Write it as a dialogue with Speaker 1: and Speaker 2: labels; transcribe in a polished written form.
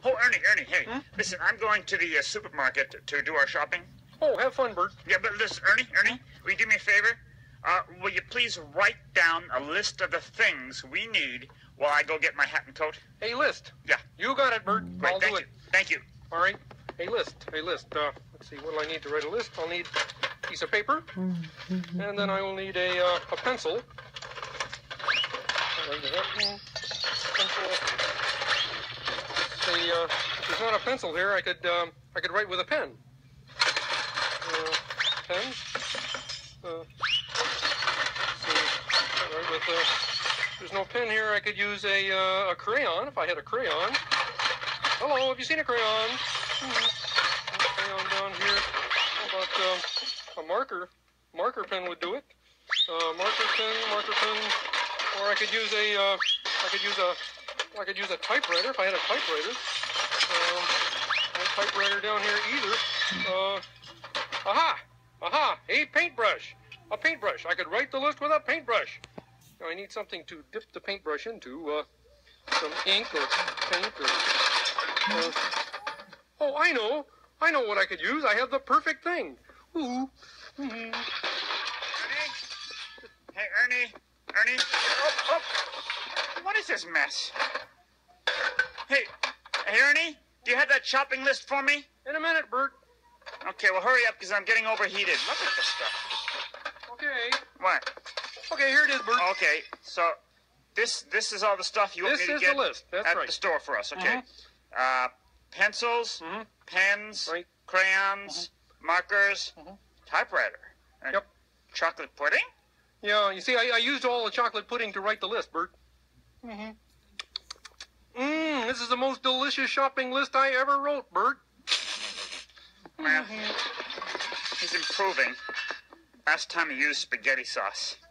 Speaker 1: Oh, Ernie, hey, listen, I'm going to the supermarket to do our shopping.
Speaker 2: Oh, have fun, Bert.
Speaker 1: Yeah, but listen, Ernie, will you do me a favor? Will you please write down a list of the things we need while I go get my hat and coat?
Speaker 2: A list.
Speaker 1: Yeah.
Speaker 2: You got it, Bert.
Speaker 1: Great,
Speaker 2: I'll do it.
Speaker 1: Thank you.
Speaker 2: All right. A list. Let's see, what do I need to write a list? I'll need a piece of paper, and then I will need a pencil. Pencil. See, if there's not a pencil here, I could write with a pen. Pen. There's no pen here. I could use a crayon if I had a crayon. Hello, have you seen a crayon? A crayon down here. How about a marker? Marker pen would do it. Marker pen. Or I could use a typewriter if I had a typewriter. No typewriter down here either. Aha! A paintbrush. A paintbrush. I could write the list with a paintbrush. Now I need something to dip the paintbrush into. Some ink or paint or. Oh, I know what I could use. I have the perfect thing. Ooh.
Speaker 1: Ernie? Hey, Ernie? Oh! What is this mess? Hey, Ernie? Do you have that shopping list for me?
Speaker 2: In a minute, Bert.
Speaker 1: Okay, well, hurry up, because I'm getting overheated. Look at this stuff.
Speaker 2: Okay.
Speaker 1: What?
Speaker 2: Okay, here it is, Bert.
Speaker 1: Okay, so this is all the stuff you want me to get
Speaker 2: the list. That's
Speaker 1: at
Speaker 2: right.
Speaker 1: the store for us, okay? Pencils, pens,
Speaker 2: Right.
Speaker 1: crayons, markers, typewriter.
Speaker 2: Yep.
Speaker 1: Chocolate pudding?
Speaker 2: Yeah, you see, I used all the chocolate pudding to write the list, Bert. This is the most delicious shopping list I ever wrote, Bert.
Speaker 1: Well, he's improving. Last time he used spaghetti sauce.